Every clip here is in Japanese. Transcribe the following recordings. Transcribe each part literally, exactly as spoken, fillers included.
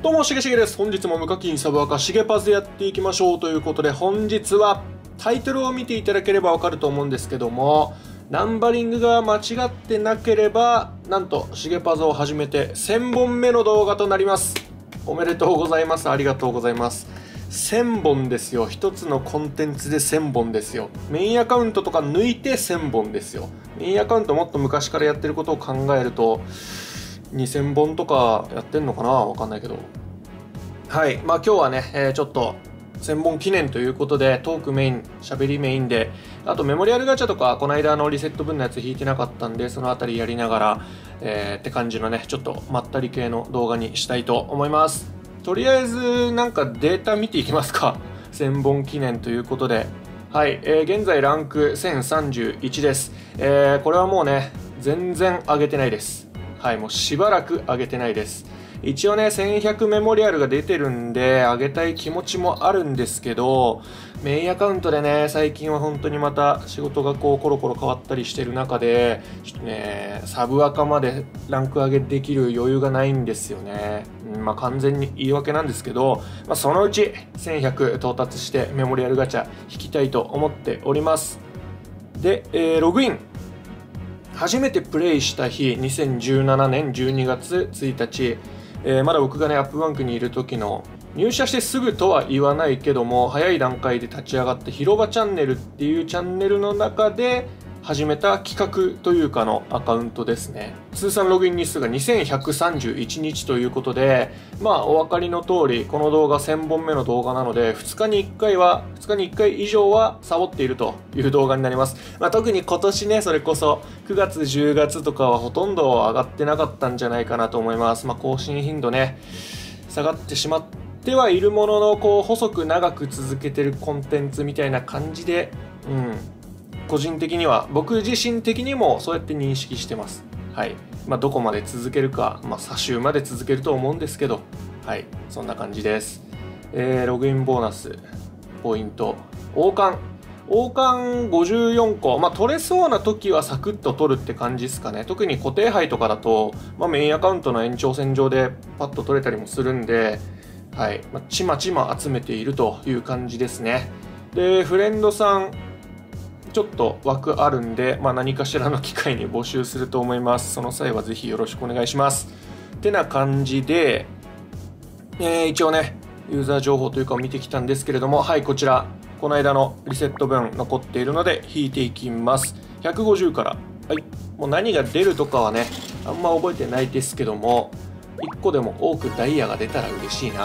どうも、しげしげです。本日も無課金サブアカしげパズでやっていきましょうということで、本日はタイトルを見ていただければわかると思うんですけども、ナンバリングが間違ってなければ、なんとしげパズを始めてせんぼんめの動画となります。おめでとうございます。ありがとうございます。せんぼんですよ。一つのコンテンツでせんぼんですよ。メインアカウントとか抜いてせんぼんですよ。メインアカウントもっと昔からやってることを考えると、にせんぼんとかやってんのかな、わかんないけど。はい。まあ今日はね、えー、ちょっとせんぼん記念ということで、トークメイン、喋りメインで、あとメモリアルガチャとか、この間のリセット分のやつ引いてなかったんで、そのあたりやりながら、えー、って感じのね、ちょっとまったり系の動画にしたいと思います。とりあえず、なんかデータ見ていきますか。せんぼん記念ということで。はい。えー、現在ランクせんさんじゅういちです。えー、これはもうね、全然上げてないです。はい。もうしばらく上げてないです。一応ね、せんひゃくメモリアルが出てるんで、上げたい気持ちもあるんですけど、メインアカウントでね、最近は本当にまた仕事がこうコロコロ変わったりしてる中で、ちょっとね、サブアカまでランク上げできる余裕がないんですよね。うん、まあ完全に言い訳なんですけど、まあそのうちせんひゃく到達してメモリアルガチャ引きたいと思っております。で、えー、ログイン。初めてプレイした日、にせんじゅうななねんじゅうにがつついたち、えー、まだ僕がね、アップバンクにいる時の、入社してすぐとは言わないけども、早い段階で立ち上がった広場チャンネルっていうチャンネルの中で始めた企画というかのアカウントですね。通算ログイン日数がにせんひゃくさんじゅういちにちということで、まあお分かりの通り、この動画せんぼんめの動画なので、ふつかにいっかいは、ふつかにいっかい以上はサボっているという動画になります。まあ特に今年ね、それこそくがつ、じゅうがつとかはほとんど上がってなかったんじゃないかなと思います。まあ更新頻度ね、下がってしまってはいるものの、こう細く長く続けてるコンテンツみたいな感じで、うん。個人的には、僕自身的にもそうやって認識してます。はい。まあ、どこまで続けるか、まあ、差しまで続けると思うんですけど、はい。そんな感じです。えー、ログインボーナス、ポイント、王冠。王冠ごじゅうよんこ。まあ、取れそうな時はサクッと取るって感じですかね。特に固定杯とかだと、まあ、メインアカウントの延長線上でパッと取れたりもするんで、はい。まあ、ちまちま集めているという感じですね。で、フレンドさん、ちょっと枠あるんで、まあ、何かしらの機会に募集すると思います。その際はぜひよろしくお願いします。ってな感じで、えー、一応ね、ユーザー情報というかを見てきたんですけれども、はい、こちら、この間のリセット分残っているので、引いていきます。ひゃくごじゅうから。はい。もう何が出るとかはね、あんま覚えてないですけども、いっこでも多くダイヤが出たら嬉しいな。う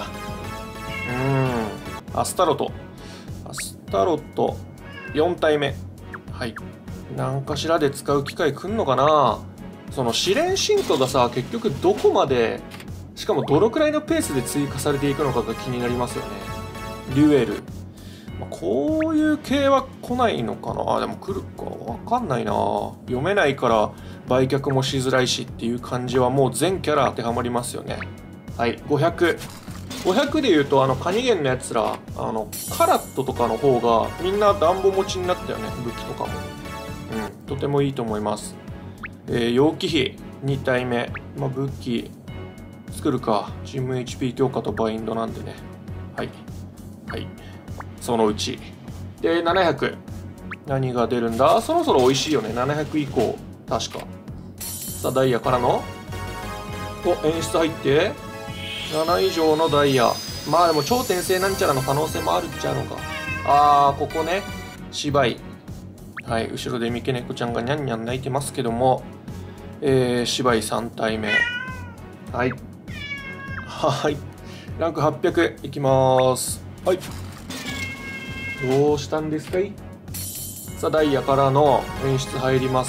ーん。アスタロト。アスタロト、よん体目。はい。何かしらで使う機会来んのかな。その試練進化がさ、結局どこまで、しかもどのくらいのペースで追加されていくのかが気になりますよね。デュエル。まあ、こういう系は来ないのかな。でも来るかわかんないな。読めないから売却もしづらいしっていう感じはもう全キャラ当てはまりますよね。はい、ごひゃく。ごひゃくでいうと、あの、カニゲンのやつら、あの、カラットとかの方が、みんな暖房持ちになったよね、武器とかも。うん、とてもいいと思います。えー、容器比、に体目。まあ、武器、作るか。チーム エイチピー 強化とバインドなんでね。はい。はい。そのうち。で、ななひゃく。何が出るんだ？そろそろ美味しいよね。ななひゃく以降、確か。さあ、ダイヤからの、お、演出入って、なな以上のダイヤ。まあでも超転生なんちゃらの可能性もあるっちゃうのか。あー、ここね。芝居。はい、後ろで三毛猫ちゃんがニャンニャン泣いてますけども、えー、芝居さん体目。はい。はい。ランクはっぴゃくいきまーす。はい。どうしたんですかい？さあ、ダイヤからの演出入ります。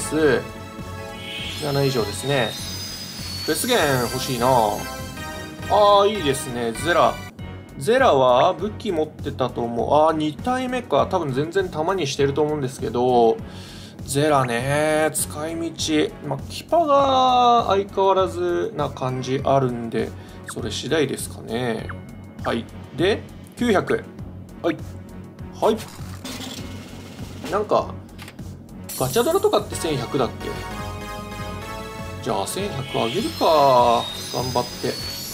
なな以上ですね。ベスゲン欲しいなぁ。ああ、いいですね。ゼラ。ゼラは武器持ってたと思う。ああ、に体目か。多分全然弾にしてると思うんですけど、ゼラね、使い道。まあ、キパが相変わらずな感じあるんで、それ次第ですかね。はい。で、きゅうひゃく。はい。はい。なんか、ガチャドラとかってせんひゃくだっけ？じゃあせんひゃくあげるか。頑張って。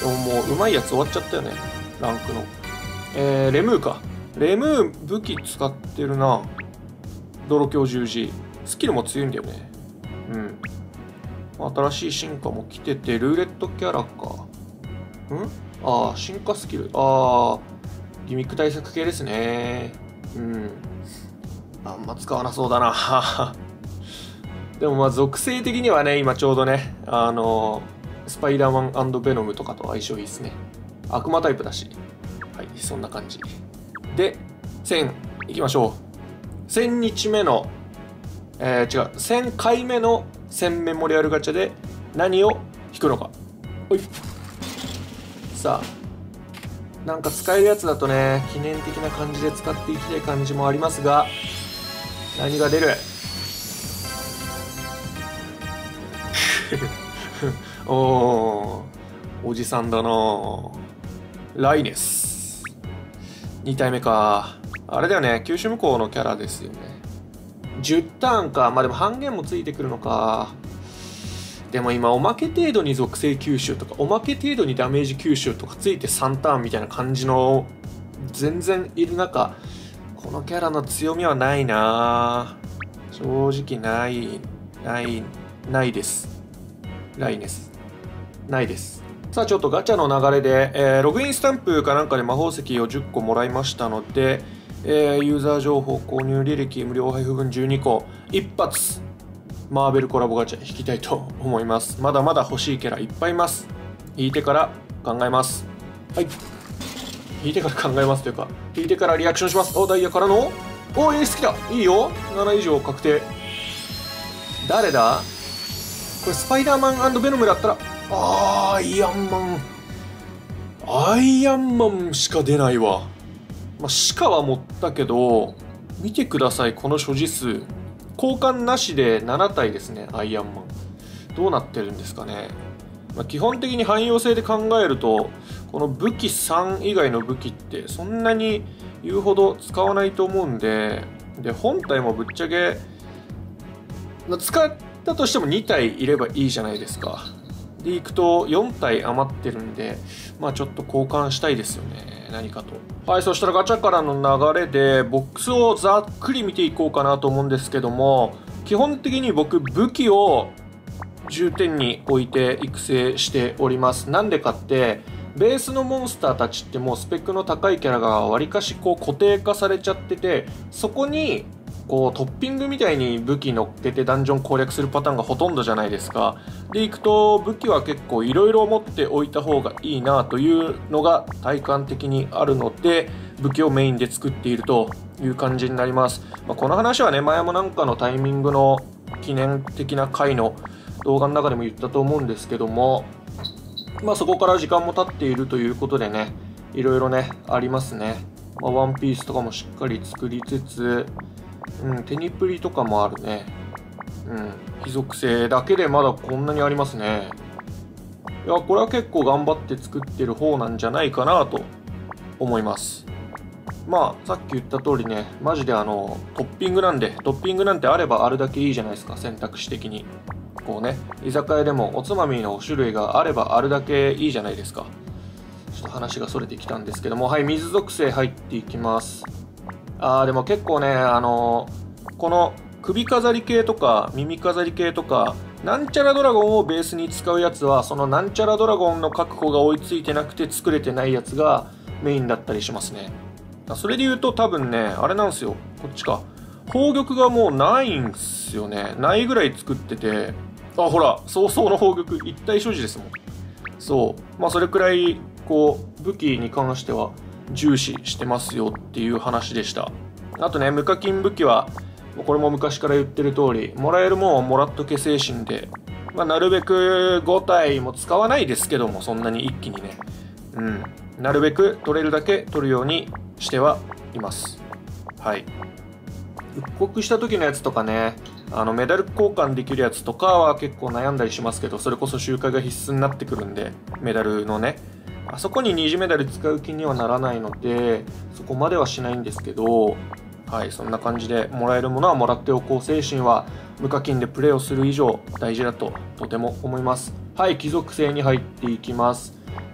でももううまいやつ終わっちゃったよね、ランクの。えー、レムーか。レムー武器使ってるな。泥鏡十字。スキルも強いんだよね。うん。新しい進化も来てて、ルーレットキャラか。んああ、進化スキル。ああ、ギミック対策系ですね。うん。あんま使わなそうだな。でもまあ属性的にはね、今ちょうどね、あのー、スパイダーマン&ベノムとかと相性いいですね。悪魔タイプだし。はい、そんな感じ。で、せんいきましょう。せん日目の、えー、違う、せん回目のせんメモリアルガチャで何を引くのか。ほい。さあ、なんか使えるやつだとね、記念的な感じで使っていきたい感じもありますが、何が出る？おー、おじさんだな。ライネス。に体目か。あれだよね、九州向こうのキャラですよね。じゅうターンか。まあでも半減もついてくるのか。でも今、おまけ程度に属性吸収とか、おまけ程度にダメージ吸収とかついてさんターンみたいな感じの、全然いる中、このキャラの強みはないな。正直ない、ない、ないです。ライネス。ないです。さあちょっとガチャの流れで、えー、ログインスタンプかなんかで魔法石をじゅっこもらいましたので、えー、ユーザー情報購入履歴無料配布分じゅうにこ一発マーベルコラボガチャ引きたいと思います。まだまだ欲しいキャラいっぱいいます。引いてから考えます。はい、引いてから考えますというか、引いてからリアクションします。お、ダイヤからのお、エース来た。いいよ。なな以上確定。誰だこれ？スパイダーマン&ベノムだったら、あー、アイアンマン。アイアンマンしか出ないわ。まあ、しかは持ったけど、見てください、この所持数。交換なしでなな体ですね、アイアンマン。どうなってるんですかね。まあ、基本的に汎用性で考えると、この武器さん以外の武器ってそんなに言うほど使わないと思うんで、で、本体もぶっちゃけ、まあ、使ったとしてもに体いればいいじゃないですか。でいくとよん体余ってるんで、まあちょっと交換したいですよね、何かと。はい、そしたらガチャからの流れでボックスをざっくり見ていこうかなと思うんですけども、基本的に僕武器を重点に置いて育成しております。なんでかってベースのモンスターたちってもうスペックの高いキャラがわりかしこう固定化されちゃってて、そこにこうトッピングみたいに武器乗っけてダンジョン攻略するパターンがほとんどじゃないですか。でいくと武器は結構いろいろ持っておいた方がいいなというのが体感的にあるので、武器をメインで作っているという感じになります。まあ、この話はね、前もなんかのタイミングの記念的な回の動画の中でも言ったと思うんですけども、まあそこから時間も経っているということでね、いろいろねありますね。まあ、ワンピースとかもしっかり作りつつ、うん、テニプリとかもあるね。うん、非属性だけでまだこんなにありますね。いや、これは結構頑張って作ってる方なんじゃないかなと思います。まあ、さっき言った通りね、マジであの、トッピングなんで、トッピングなんてあればあるだけいいじゃないですか、選択肢的に。こうね、居酒屋でもおつまみの種類があればあるだけいいじゃないですか。ちょっと話がそれてきたんですけども、はい、水属性入っていきます。あー、でも結構ね、あのー、この首飾り系とか耳飾り系とか、なんちゃらドラゴンをベースに使うやつは、そのなんちゃらドラゴンの確保が追いついてなくて作れてないやつがメインだったりしますね。それで言うと多分ね、あれなんですよ、こっちか。宝玉がもうないんすよね。ないぐらい作ってて、あ、ほら、早々の宝玉一体所持ですもん。そう。まあそれくらい、こう、武器に関しては重視してますよっていう話でした。あとね、無課金武器は、これも昔から言ってる通り、もらえるもんはもらっとけ精神で、まあ、なるべくご体も使わないですけども、そんなに一気にね。うん。なるべく取れるだけ取るようにしてはいます。はい。復刻した時のやつとかね、あのメダル交換できるやつとかは結構悩んだりしますけど、それこそ周回が必須になってくるんで、メダルのね、あそこに二次メダル使う気にはならないので、そこまではしないんですけど、はい、そんな感じでもらえるものはもらっておこう精神は無課金でプレーをする以上大事だととても思います。はい、貴族性に入っていきます。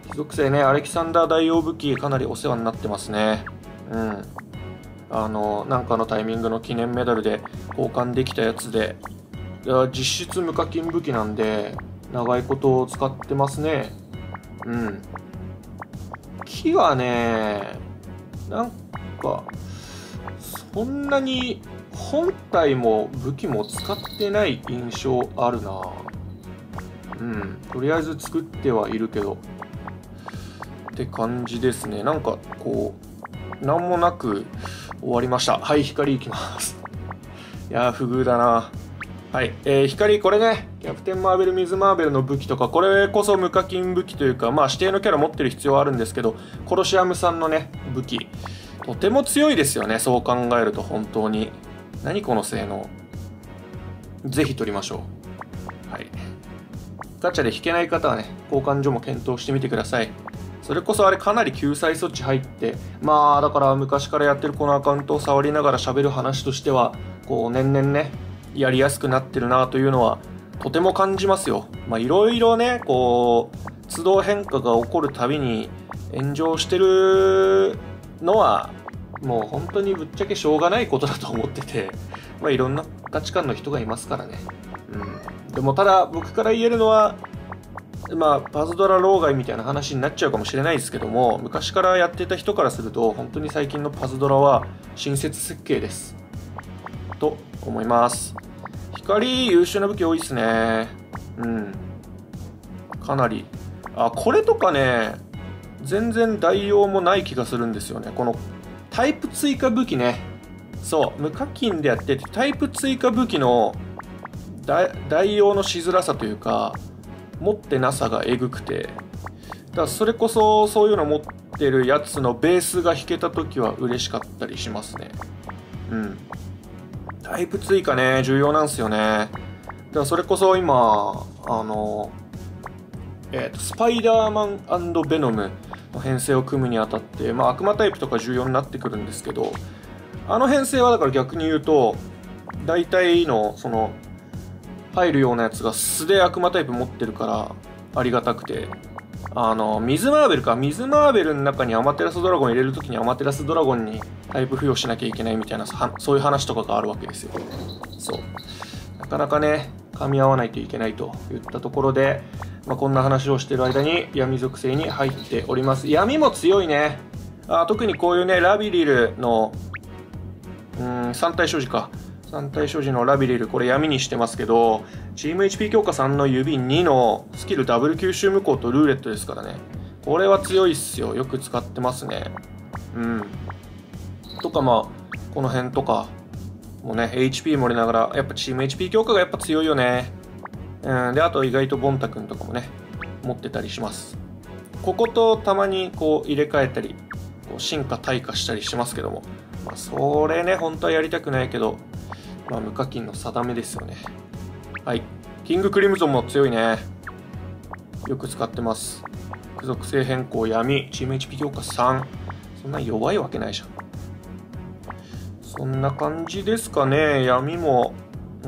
貴族性ね、アレキサンダー大王武器かなりお世話になってますね。うん。あの、なんかのタイミングの記念メダルで交換できたやつで、実質無課金武器なんで、長いことを使ってますね。うん。木はね、なんか、そんなに本体も武器も使ってない印象あるな。うん。とりあえず作ってはいるけど。って感じですね。なんか、こう、なんもなく終わりました。はい、光いきます。いやー、不遇だな。はい、えー、光、これね、キャプテン・マーベル、ミズ・マーベルの武器とか、これこそ無課金武器というか、まあ指定のキャラ持ってる必要はあるんですけど、コロシアムさんのね、武器、とても強いですよね、そう考えると、本当に。何この性能。ぜひ取りましょう。はい。ガチャで引けない方はね、交換所も検討してみてください。それこそあれかなり救済措置入って、まあだから昔からやってるこのアカウントを触りながら喋る話としては、こう年々ね、やりやすくなってるなというのはとても感じますよ。まあいろいろね、こう都度変化が起こるたびに炎上してるのはもう本当にぶっちゃけしょうがないことだと思ってて、まあいろんな価値観の人がいますからね。うん。でもただ僕から言えるのは、まあパズドラ老害みたいな話になっちゃうかもしれないですけども、昔からやってた人からすると本当に最近のパズドラは親切設計ですと思います。光優秀な武器多いですね。うん。かなり。あ、これとかね、全然代用もない気がするんですよね。このタイプ追加武器ね。そう、無課金でやってて、タイプ追加武器の代用のしづらさというか、持ってなさがえぐくて。だからそれこそそういうの持ってるやつのベースが引けたときは嬉しかったりしますね。うん。タイプ追加ね、重要なんですよね。だからそれこそ今、あの、えっと、スパイダーマン&ベノムの編成を組むにあたって、まあ悪魔タイプとか重要になってくるんですけど、あの編成はだから逆に言うと、大体の、その、入るようなやつが素で悪魔タイプ持ってるからありがたくて、あの、水マーベルか、水マーベルの中にアマテラスドラゴン入れるときにアマテラスドラゴンにタイプ付与しなきゃいけないみたいな、そういう話とかがあるわけですよ。そう。なかなかね、噛み合わないといけないといったところで、まあ、こんな話をしてる間に闇属性に入っております。闇も強いね。あ、特にこういうね、ラビリルの、うーん、三体所持か。三体所持のラビリル、これ闇にしてますけど、チーム エイチピー 強化さんの指にのスキルダブル吸収無効とルーレットですからね。これは強いっすよ。よく使ってますね。うん。とかまあ、この辺とかもね、エイチピー 盛りながら、やっぱチーム エイチピー 強化がやっぱ強いよね。うん。で、あと意外とボンタ君とかもね、持ってたりします。こことたまにこう入れ替えたり、こう進化退化したりしますけども。まあ、それね、本当はやりたくないけど、まあ、無課金の定めですよね。はい。キングクリムゾンも強いね。よく使ってます。属属性変更闇、チーム エイチピー 強化さん。そんな弱いわけないじゃん。そんな感じですかね。闇も、うん、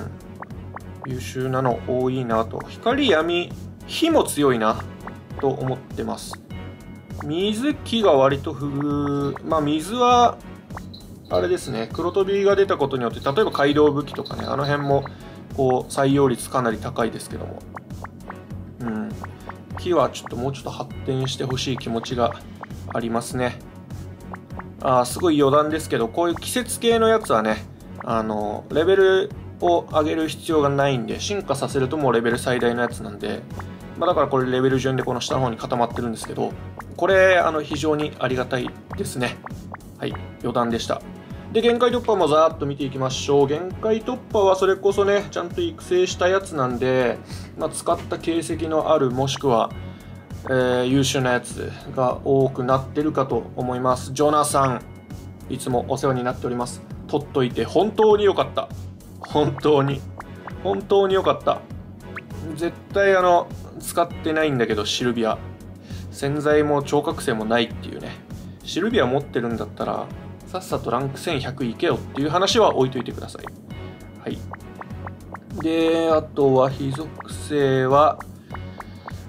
優秀なの多いなと。光、闇、火も強いなと思ってます。水、木が割と不遇。まあ、水は、あれですね、黒飛びが出たことによって、例えば街道武器とかね、あの辺も、こう、採用率かなり高いですけども。うん。木はちょっともうちょっと発展してほしい気持ちがありますね。ああ、すごい余談ですけど、こういう季節系のやつはね、あの、レベルを上げる必要がないんで、進化させるともうレベル最大のやつなんで、まあだからこれレベル順でこの下の方に固まってるんですけど、これ、あの、非常にありがたいですね。はい、余談でした。で、限界突破もざーっと見ていきましょう。限界突破はそれこそね、ちゃんと育成したやつなんで、まあ、使った形跡のある、もしくは、えー、優秀なやつが多くなってるかと思います。ジョナさん、いつもお世話になっております。取っといて本当に良かった。本当に。本当に良かった。絶対あの、使ってないんだけど、シルビア。洗剤も超覚醒もないっていうね。シルビア持ってるんだったら、さっさとランクせんひゃくいけよっていう話は置いといてください。はい。で、あとは非属性は、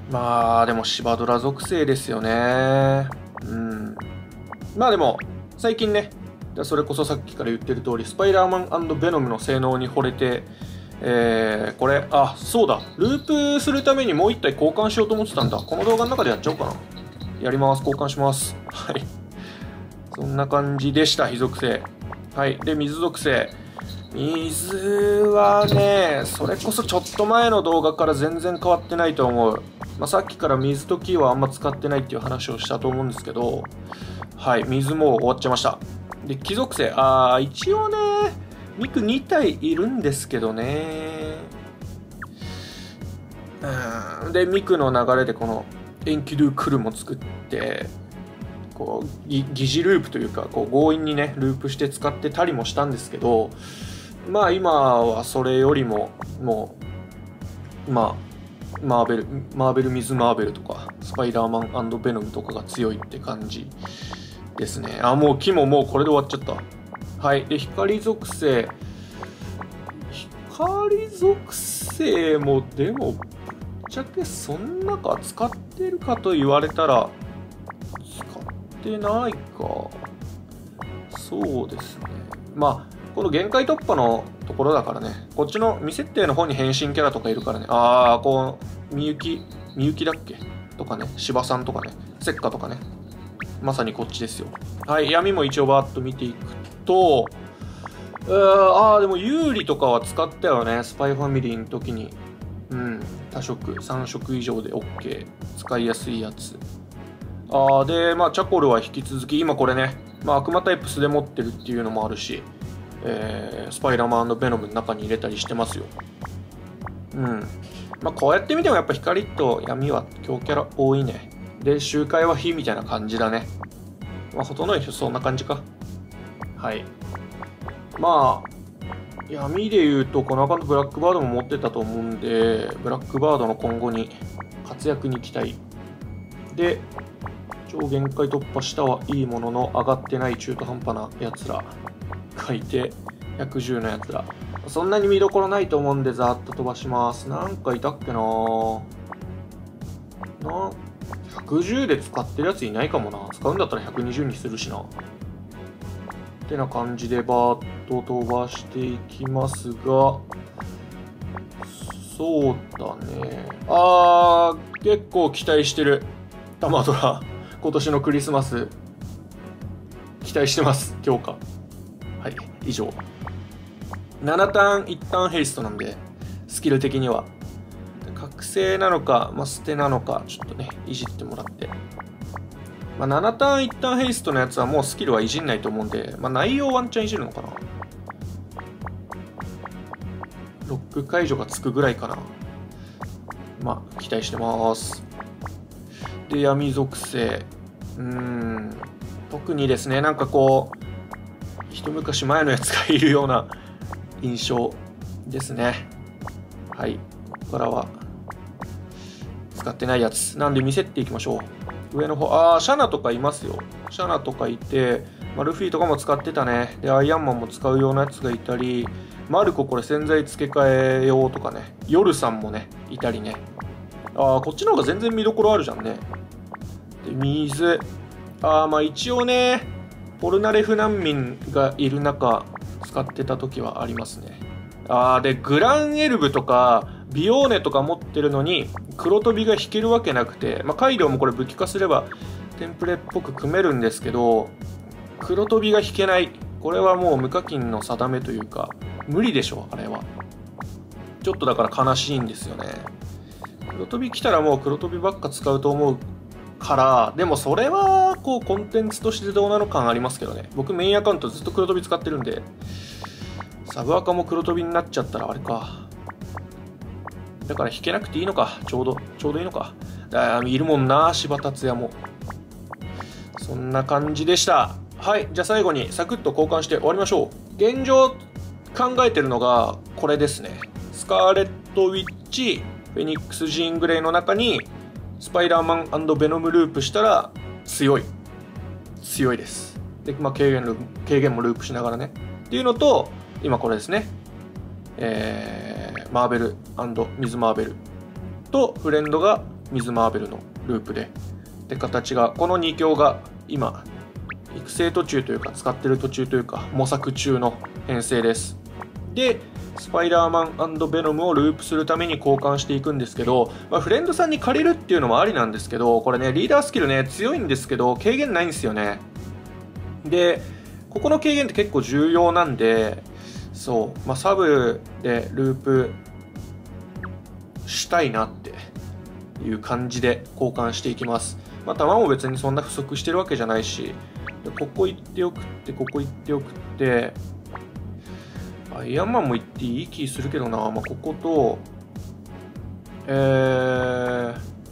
まあでもシバドラ属性ですよね。うん。まあでも最近ね、それこそさっきから言ってる通りスパイダーマン&ベノムの性能に惚れて、えー、これあそうだループするためにもう一体交換しようと思ってたんだ。この動画の中でやっちゃおうかな。やります。交換します。はい、そんな感じでした。火属性。はい。で水属性。水はねそれこそちょっと前の動画から全然変わってないと思う。まあ、さっきから水と木はあんま使ってないっていう話をしたと思うんですけど、はい、水もう終わっちゃいました。で木属性、あー一応ねミクに体いるんですけどね。うんでミクの流れでこのエンキュドゥクルも作ってこう疑似ループというかこう強引にねループして使ってたりもしたんですけど、まあ今はそれよりももうまあマーベルマーベル水マーベルとかスパイダーマン&ベノムとかが強いって感じですね。あもう木ももうこれで終わっちゃった。はい。で光属性、光属性もでもぶっちゃけそんなか使ってるかと言われたら使ってないか。そうですね。まあこの限界突破のところだからね、こっちの未設定の方に変身キャラとかいるからね。ああこうみゆきみゆきだっけとかね、芝さんとかね、せっかとかね、まさにこっちですよ。はい。闇も一応バーッと見ていくと、うーあーでも有利とかは使ったよね。スパイファミリーの時に。うん。多色さん色以上で OK。使いやすいやつ。あーでまあチャコルは引き続き今これね、まあ、悪魔タイプ素で持ってるっていうのもあるし、えー、スパイダーマン&ベノムの中に入れたりしてますよ。うん。まあこうやって見てもやっぱ光と闇は強キャラ多いね。で周回は火みたいな感じだね。まあほとんどの人そんな感じか。はい。まあ闇で言うとこのアカウントブラックバードも持ってたと思うんで、ブラックバードの今後に活躍に期待で、超限界突破したはいいものの上がってない中途半端なやつら書いてひゃくじゅうのやつら、そんなに見どころないと思うんでざーっと飛ばします。なんかいたっけなーなひゃくじゅうで使ってるやついないかもな。使うんだったらひゃくにじゅうにするしなってな感じでバーッと飛ばしていきますが、そうだね。あー結構期待してるタマドラ今年のクリスマス期待してます。強化。はい以上。ななターンいちターンヘイストなんでスキル的には覚醒なのか、まあ、捨てなのかちょっとねいじってもらって、まあ、ななターンいちターンヘイストのやつはもうスキルはいじんないと思うんで、まあ、内容ワンチャンいじるのかな。ロック解除がつくぐらいかな。まあ期待してます。で闇属性、うーん特にですねなんかこう一昔前のやつがいるような印象ですね。はい、ここからは使ってないやつなんで見せていきましょう。上の方、ああシャナとかいますよ。シャナとかいて、まあ、ルフィとかも使ってたね。でアイアンマンも使うようなやつがいたり、マルコこれ洗剤付け替えようとかね、ヨルさんもねいたりね。ああこっちの方が全然見どころあるじゃんね。で水、ああまあ一応ねポルナレフ難民がいる中使ってた時はありますね。ああでグランエルブとかビオーネとか持ってるのに黒飛びが引けるわけなくて、まあ、カイドウもこれ武器化すればテンプレっぽく組めるんですけど、黒飛びが引けない。これはもう無課金の定めというか無理でしょあれは。ちょっとだから悲しいんですよね。黒飛び来たらもう黒飛びばっか使うと思うから、でもそれはこうコンテンツとしてどうなの感ありますけどね。僕メインアカウントずっと黒飛び使ってるんで、サブアカも黒飛びになっちゃったらあれか。だから引けなくていいのか。ちょうどちょうどいいのか。あいるもんな柴達也も。そんな感じでした。はい、じゃあ最後にサクッと交換して終わりましょう。現状考えてるのがこれですね。スカーレット・ウィッチ、フェニックス・ジーン・グレイの中にスパイダーマン&ベノムループしたら強い強いです。で、まあ、軽減ル軽減もループしながらねっていうのと、今これですね、えー、マーベル&ミズ・マーベルとフレンドが水マーベルのループで。で、形が、このに強が今、育成途中というか、使ってる途中というか、模索中の編成です。で、スパイダーマン&ベノムをループするために交換していくんですけど、まあ、フレンドさんに借りるっていうのもありなんですけど、これね、リーダースキルね、強いんですけど、軽減ないんですよね。で、ここの軽減って結構重要なんで、そう、まあ、サブでループしたいなっていう感じで交換していきます。まあ、弾も別にそんな不足してるわけじゃないし、ここ行っておくって、ここ行っておくって、アイアンマンも行っていい気するけどな、まあ、ここと、えー、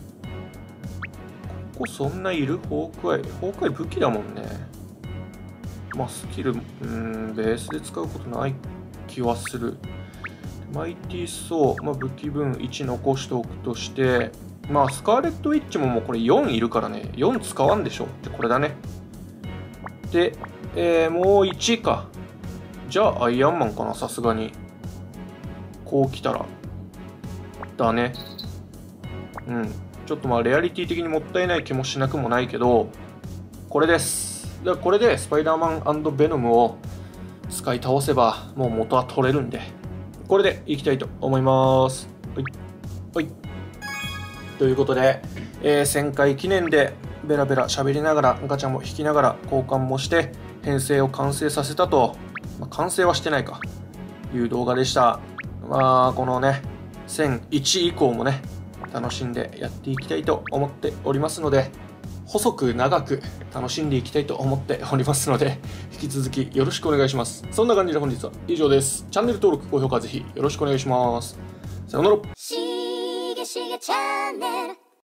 ここそんないるホークアイ、ホークアイ武器だもんね。まあ、スキル、うん、ベースで使うことない気はする。マイティーソー、まあ、武器分いち残しておくとして、まあ、スカーレットウィッチももうこれよんいるからね、よん使わんでしょってこれだね。で、えー、もういちか。じゃあ、アイアンマンかな、さすがに。こう来たら。だね。うん。ちょっとまあ、レアリティ的にもったいない気もしなくもないけど、これです。でこれでスパイダーマン&ベノムを使い倒せばもう元は取れるんで、これでいきたいと思います。はい、はい、ということで、えー、せんかい記念でベラベラ喋りながらガチャも引きながら交換もして編成を完成させたと、まあ、完成はしてないかいう動画でした。まあこのねせんいち以降もね楽しんでやっていきたいと思っておりますので、細く長く楽しんでいきたいと思っておりますので、引き続きよろしくお願いします。そんな感じで本日は以上です。チャンネル登録、高評価ぜひよろしくお願いします。さようなら。しげしげチャンネル